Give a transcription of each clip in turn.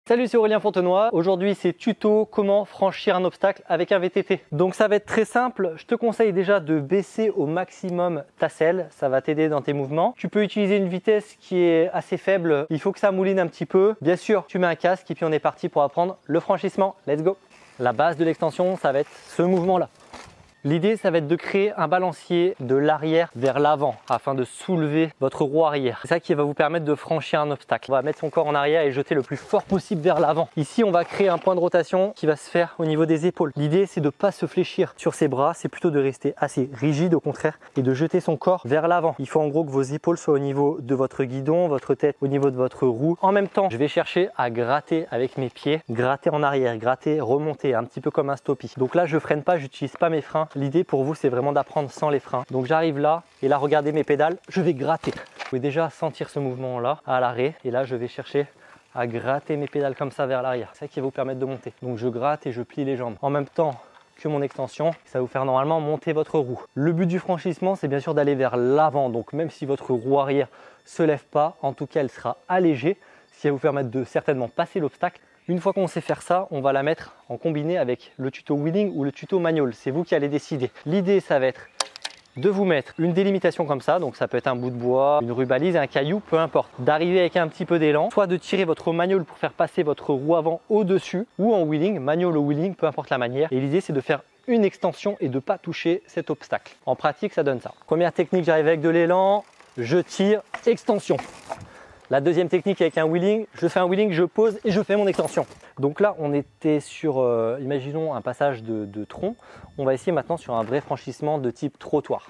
Salut, c'est Aurélien Fontenoy. Aujourd'hui, c'est tuto comment franchir un obstacle avec un VTT. Donc ça va être très simple. Je te conseille déjà de baisser au maximum ta selle. Ça va t'aider dans tes mouvements. Tu peux utiliser une vitesse qui est assez faible. Il faut que ça mouline un petit peu. Bien sûr, tu mets un casque et puis on est parti pour apprendre le franchissement. Let's go! La base de l'extension, ça va être ce mouvement-là. L'idée, ça va être de créer un balancier de l'arrière vers l'avant afin de soulever votre roue arrière. C'est ça qui va vous permettre de franchir un obstacle. On va mettre son corps en arrière et jeter le plus fort possible vers l'avant. Ici, on va créer un point de rotation qui va se faire au niveau des épaules. L'idée, c'est de ne pas se fléchir sur ses bras, c'est plutôt de rester assez rigide au contraire et de jeter son corps vers l'avant. Il faut en gros que vos épaules soient au niveau de votre guidon, votre tête au niveau de votre roue. En même temps, je vais chercher à gratter avec mes pieds, gratter en arrière, gratter, remonter, un petit peu comme un stoppie. Donc là, je freine pas, j'utilise pas mes freins. L'idée pour vous, c'est vraiment d'apprendre sans les freins. Donc j'arrive là et là, regardez mes pédales, je vais gratter. Vous pouvez déjà sentir ce mouvement là à l'arrêt et là, je vais chercher à gratter mes pédales comme ça vers l'arrière. C'est ça qui va vous permettre de monter. Donc je gratte et je plie les jambes en même temps que mon extension. Ça va vous faire normalement monter votre roue. Le but du franchissement, c'est bien sûr d'aller vers l'avant. Donc même si votre roue arrière se lève pas, en tout cas, elle sera allégée, ce qui va vous permettre de certainement passer l'obstacle. Une fois qu'on sait faire ça, on va la mettre en combiné avec le tuto wheeling ou le tuto manual. C'est vous qui allez décider. L'idée, ça va être de vous mettre une délimitation comme ça. Donc ça peut être un bout de bois, une rubalise, un caillou, peu importe. D'arriver avec un petit peu d'élan, soit de tirer votre manual pour faire passer votre roue avant au-dessus ou en wheeling, manual ou wheeling, peu importe la manière. Et l'idée, c'est de faire une extension et de ne pas toucher cet obstacle. En pratique, ça donne ça. Première technique, j'arrive avec de l'élan, je tire, extension. La deuxième technique avec un wheeling, je fais un wheeling, je pose et je fais mon extension. Donc là, on était sur, imaginons un passage de tronc. On va essayer maintenant sur un vrai franchissement de type trottoir.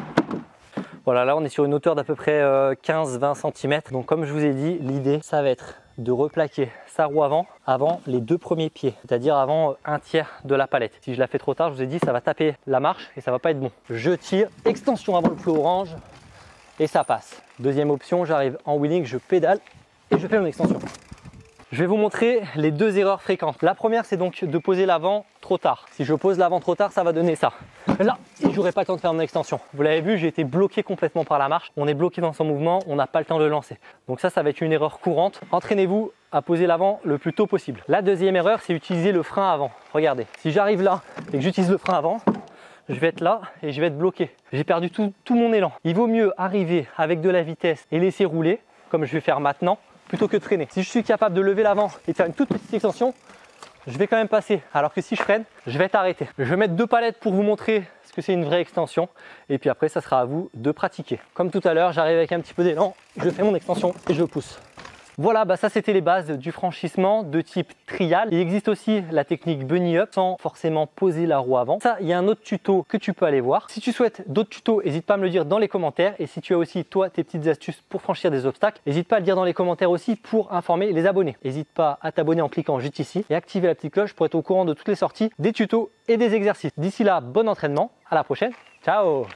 Voilà, là on est sur une hauteur d'à peu près 15-20 cm. Donc comme je vous ai dit, l'idée, ça va être de replaquer sa roue avant les deux premiers pieds, c'est-à-dire avant un tiers de la palette. Si je la fais trop tard, je vous ai dit, ça va taper la marche et ça va pas être bon. Je tire, extension avant le flot orange. Et ça passe. Deuxième option, j'arrive en wheeling, je pédale et je fais mon extension. Je vais vous montrer les deux erreurs fréquentes. La première, c'est donc de poser l'avant trop tard. Si je pose l'avant trop tard, ça va donner ça. Là, je n'aurai pas le temps de faire mon extension. Vous l'avez vu, j'ai été bloqué complètement par la marche. On est bloqué dans son mouvement, on n'a pas le temps de le lancer. Donc ça va être une erreur courante. Entraînez-vous à poser l'avant le plus tôt possible. La deuxième erreur, c'est utiliser le frein avant. Regardez, si j'arrive là et que j'utilise le frein avant, je vais être là et je vais être bloqué. J'ai perdu tout mon élan. Il vaut mieux arriver avec de la vitesse et laisser rouler, comme je vais faire maintenant, plutôt que de freiner. Si je suis capable de lever l'avant et de faire une toute petite extension, je vais quand même passer. Alors que si je freine, je vais être arrêté. Je vais mettre deux palettes pour vous montrer ce que c'est une vraie extension. Et puis après, ça sera à vous de pratiquer. Comme tout à l'heure, j'arrive avec un petit peu d'élan, je fais mon extension et je pousse. Voilà, ça c'était les bases du franchissement de type trial. Il existe aussi la technique bunny up sans forcément poser la roue avant. Ça, il y a un autre tuto que tu peux aller voir. Si tu souhaites d'autres tutos, n'hésite pas à me le dire dans les commentaires. Et si tu as aussi toi tes petites astuces pour franchir des obstacles, n'hésite pas à le dire dans les commentaires aussi pour informer les abonnés. N'hésite pas à t'abonner en cliquant juste ici et activer la petite cloche pour être au courant de toutes les sorties, des tutos et des exercices. D'ici là, bon entraînement, à la prochaine, ciao!